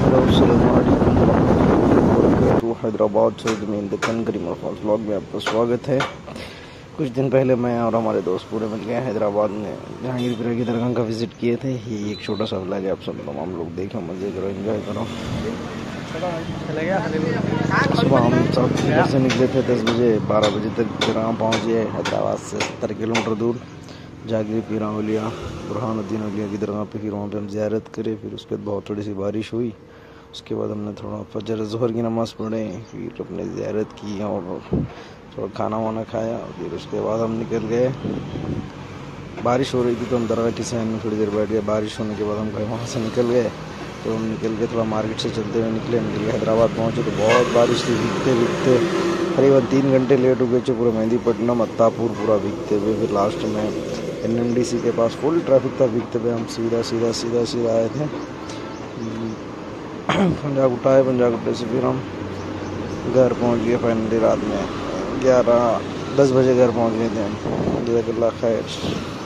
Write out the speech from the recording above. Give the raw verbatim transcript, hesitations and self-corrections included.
To Hyderabad से ज़मीन Deccan करीमर false vlog में आपका स्वागत है। कुछ दिन पहले मैं और हमारे दोस्त पूरे मिल गए हैदराबाद में जहांगीर पीर की दरगाह का विज़िट किए थे। ये एक छोटा सा व्लॉग है, आप सब तमाम लोग देखो, मज़े करो, एंजॉय करो। सुबह हम सब घर से निकले थे दस बजे, बारह बजे तक दरगाह पहुँच गए। हैदराबाद से सत्तर किलोमीटर दूर जहांगीर पीर औलिया बुरहानुद्दीन औलिया की दरगाह पे, फिर वहाँ पे हम ज़ियारत करे। फिर उसके बाद बहुत थोड़ी सी बारिश हुई, उसके बाद हमने थोड़ा फजर ज़ोहर की नमाज़ पढ़े, फिर अपने ज़ियारत की और थोड़ा खाना वाना खाया। फिर उसके बाद हम निकल गए। बारिश हो रही थी तो हम दरगाह की सहन में थोड़ी देर बैठ गए। बारिश होने के बाद हम वहाँ से निकल गए, तो हम निकल गए थोड़ा मार्केट से चलते हुए निकले निकल गए हैदराबाद पहुँचे तो बहुत बारिश थी। भीगते भीगते करीबन तीन घंटे लेट हो गए थे, पूरा मेहंदीपट्टनम अत्तापुर पूरा भीगते हुए। फिर लास्ट में एन एम डी सी के पास फुल ट्रैफिक था, भीगते हुए हम सीधा सीधा सीधा सीधा आए थे पंजाब उठाए। पंजाब उठे से फिर हम घर पहुंच गए फाइनली रात में ग्यारह दस बजे घर पहुंच गए थे हम। जज़ाकल्लाह खैर।